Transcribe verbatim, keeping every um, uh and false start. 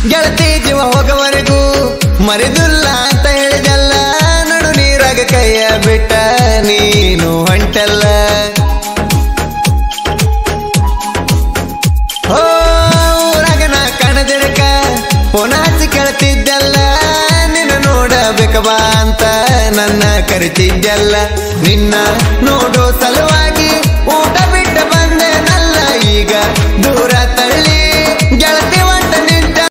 ಗೆಳತಿ ಜೀವ ಹೋಗವರೆಗೂ ಮರೆದಿಲ್ಲ ಅಂತ ಹೇಳಿದಲ್ಲ ನಡು ನೀರಾಗ ಕೈಯ ಬಿಟ್ಟ ನೀನು ಹೊಂಟಲ್ಲ ಓ ಊರಾಗ ನಾ ಕಾಣದಿರಕ ಪುನಾಚಿ ಕೇಳ್ತಿದ್ದಲ್ಲ ನಿನ್ನ ನೋಡಬೇಕ ಬಾ ಅಂತ ನನ್ನ ಕರಿತಿದ್ದಲ್ಲ ನಿನ್ನ ನೋಡೋ ಸಲುವಾಗಿ